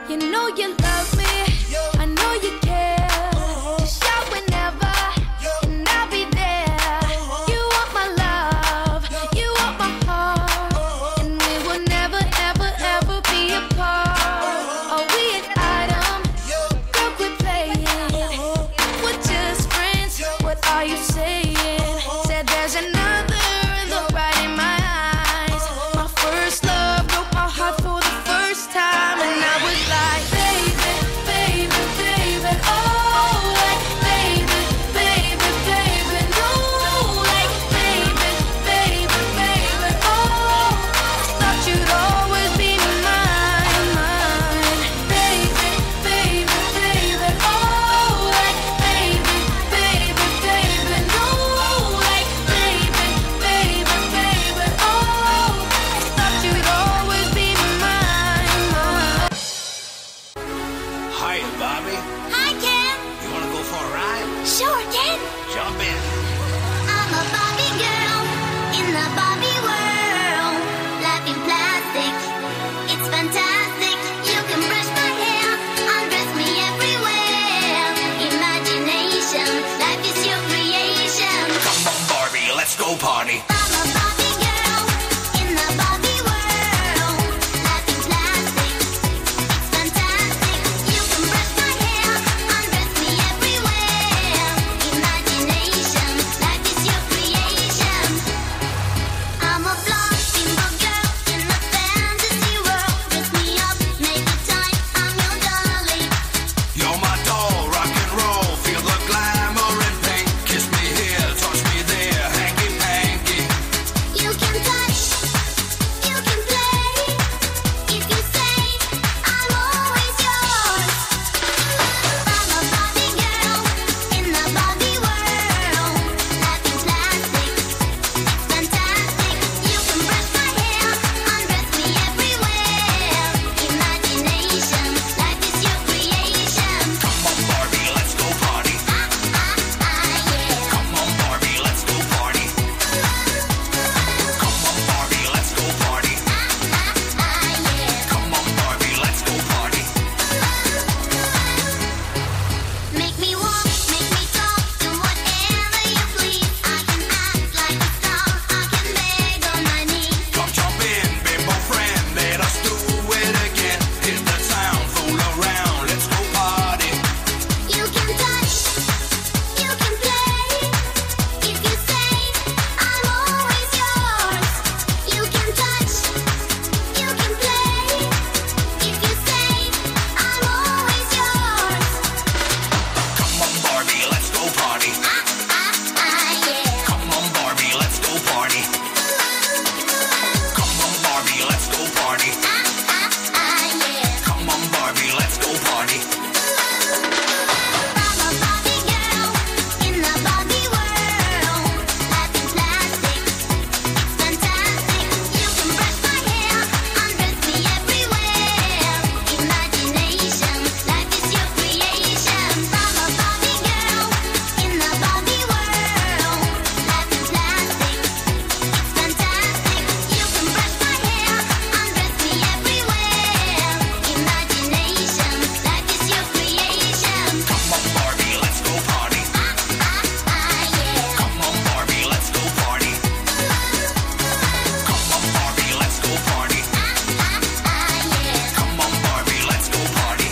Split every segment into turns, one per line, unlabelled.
You know you love me, I know you care. Just shout whenever, and I'll be there. You want my love, you want my heart, and we will never, ever, ever be apart. Are we an item? Girl, quit playing. We're just friends, what are you saying? Said there's another look right in my eyes. My first love broke my heart for the first time, and I was like, baby, baby, baby, oh, like, baby, baby, baby, no, like, baby, baby, baby, oh, thought you'd always be mine, mine, baby, baby, baby, oh, like, baby, baby, baby, no, like, baby, baby, baby, oh, thought you'd always be mine, mine.
Hiya, Bobby.
Hi, Ken.
You wanna go for a ride?
Sure, Ken.
Jump in.
I'm a Barbie girl in the Barbie world. Life in plastic, it's fantastic. You can brush my hair, undress me everywhere. Imagination, life is your creation.
Come on, Barbie, let's go party.
I'm a Barbie girl in the Barbie world. Life in plastic, it's fantastic. You can brush my hair, undress me everywhere. Imagination, life is your creation. I'm a blonde girl in a fantasy world. Dress me up, make it tight, I'm your darling.
You're my doll, rock and roll. Feel the glamour and pink. Kiss me here, touch me there, hanky panky.
You can touch, you can play. If you say, I'm always yours. I'm a Barbie girl in the Barbie world. Life in plastic, it's fantastic. You can brush my hair, undress me everywhere. Imagination, life is your creation.
Come on, Barbie, let's go party.
Yeah.
Come on, Barbie, let's go party. Come on, Barbie, let's go party.
Yeah.
Come on, Barbie, let's go party.
Make me walk, make me talk, do whatever you please. I can act like a star, I can beg on my knees.
Come jump in, bimbo friend, let us do it again. Hit the town, fool around, let's go party.
You can touch, you can play. If you say, I'm always yours. You can touch, you can play. If you say, I'm always yours.
Come on, Barbie, let's go party.
Yeah.
Come on, Barbie, let's go party. Come on, Barbie, let's go party.
Yeah.
Come on, Barbie, let's go party.
I'm a Barbie girl in the Barbie world. Life in plastic, it's fantastic. You can brush my hair, undress me everywhere. Imagination, life is your creation. I'm a Barbie girl in the Barbie world. Life in plastic, it's fantastic. You can brush my hair, undress me everywhere. Imagination, life is your creation.
Come on, Barbie, let's go party.
Yeah.
Come on, Barbie, let's go party. Come on, Barbie, let's go party.
Yeah.
Come on, Barbie, let's go party.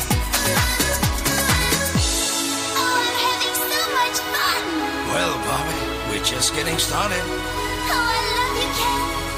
Oh, I'm having so much fun.
Well, Barbie, we're just getting started.
Oh, I love you, Ken.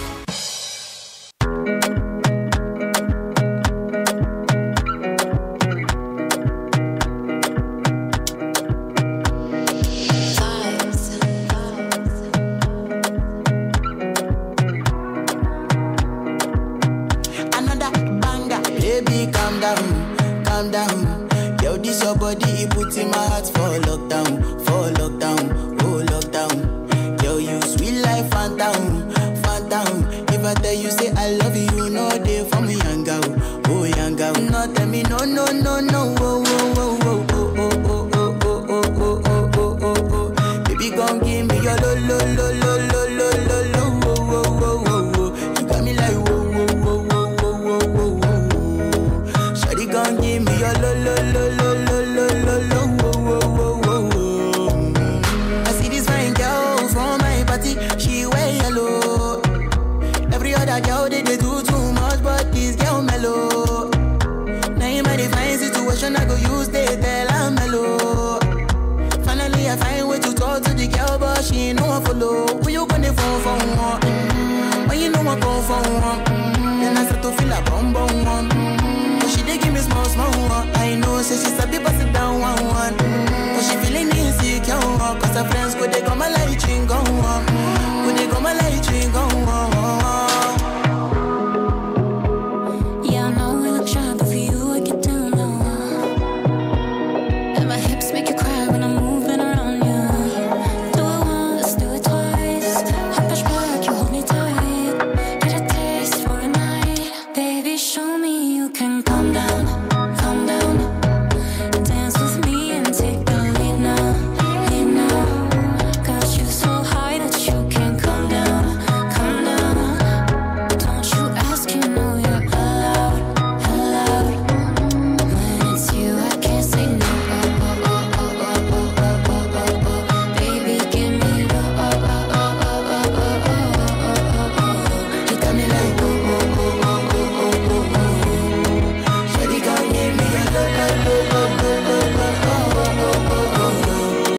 Another banger. Baby, calm down, calm down. Yo, this your body, it puts in my heart for lockdown, oh lockdown. Yo, you sweet life, phantom, phantom. If I tell you say I love you, no day for me, young girl, oh young girl. No tell me no, no, no, no, oh, oh, oh, oh, oh, oh, oh, oh, oh, oh, oh, oh, oh, oh. Baby, gon' give me your lo, lo, lo, lo, lo, lo, lo, lo, oh, oh, oh, oh, oh. You got me like whoa, whoa, whoa, whoa, whoa, whoa, whoa, whoa. Shawty gon' give I go use they tell I'm mellow. Finally, I find way to talk to the girl, but she ain't no one follow. Who you gonna phone for one? When you know I go for one, then I start to feel a bum bum one.